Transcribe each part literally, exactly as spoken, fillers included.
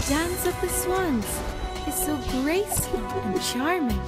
dance of the swans is so graceful and charming.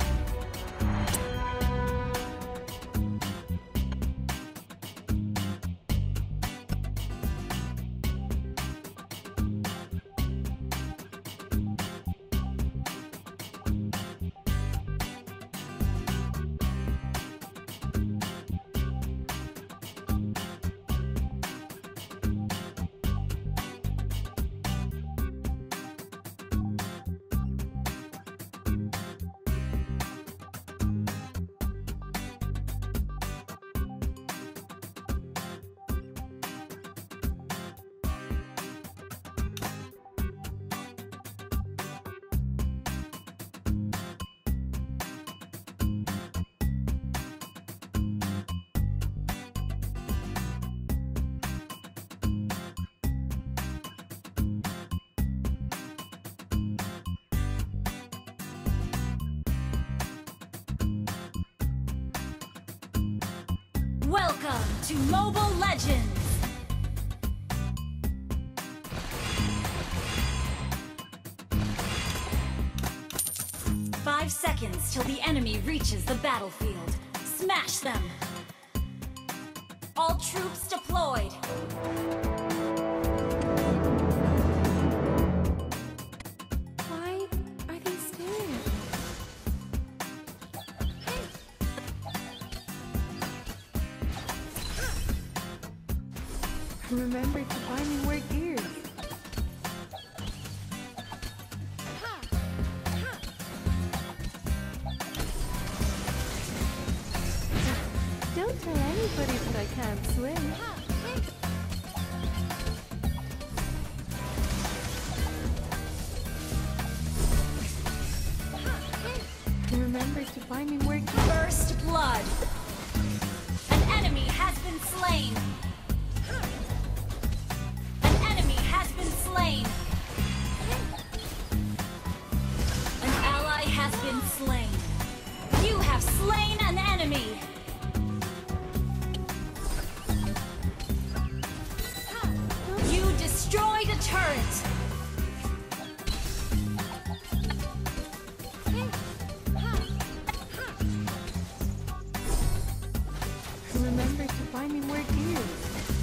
Welcome to Mobile Legends! Five seconds till the enemy reaches the battlefield. Smash them! All troops deployed! Why are they staring at me? Remember to find and wear gears. Don't tell anybody that I can't swim. Remember to find and wear gears. First blood! An enemy has been slain! Slain. An ally has been slain. You have slain an enemy. You destroyed a turret. Remember to find and wear gears.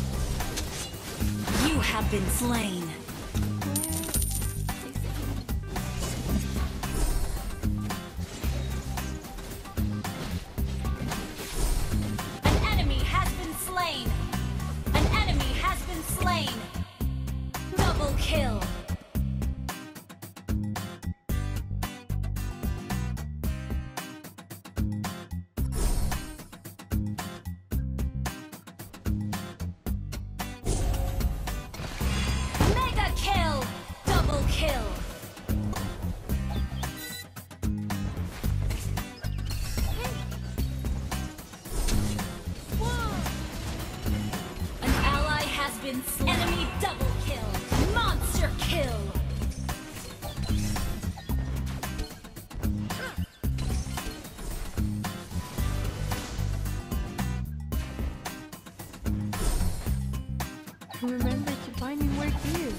You have been slain. Kill. Mega kill. Double kill. An ally has been slain. Enemy double kill. Monster kill! Remember to find and wear gears.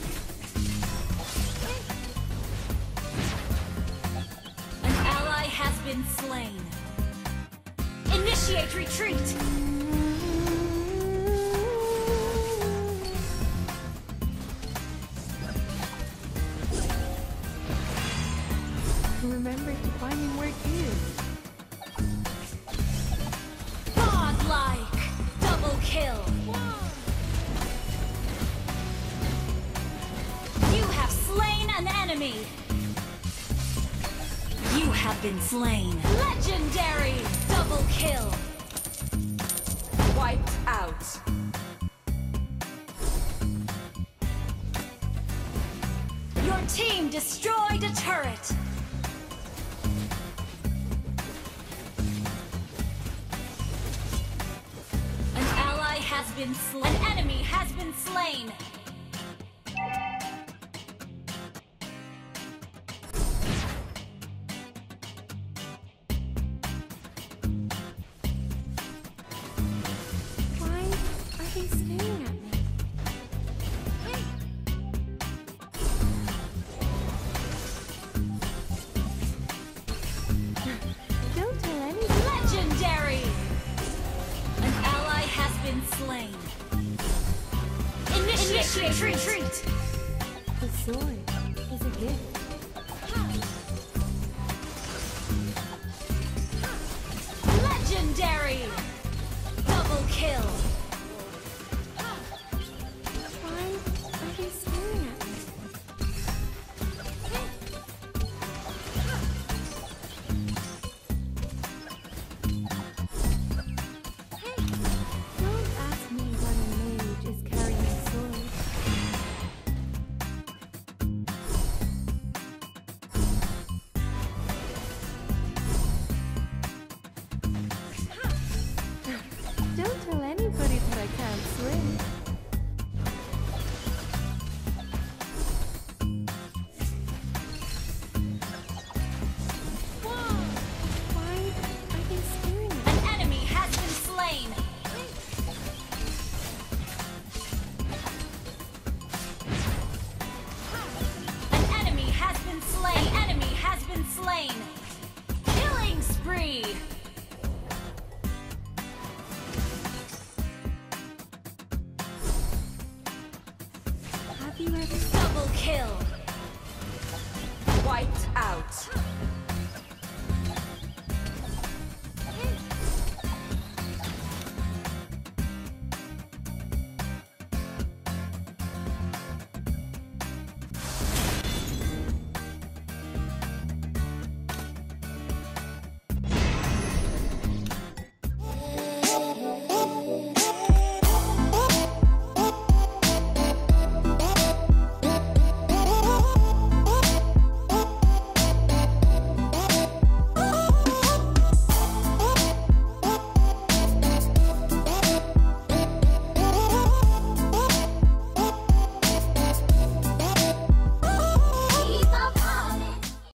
An ally has been slain. Initiate retreat! Remember to find and wear gears. God-like! Double kill! You have slain an enemy! You have been slain. Legendary! Double kill! Wiped out. Your team destroyed a turret! Has been slain. An enemy has been slain. Why are they staring at me? Initiate retreat. The sword is a gift.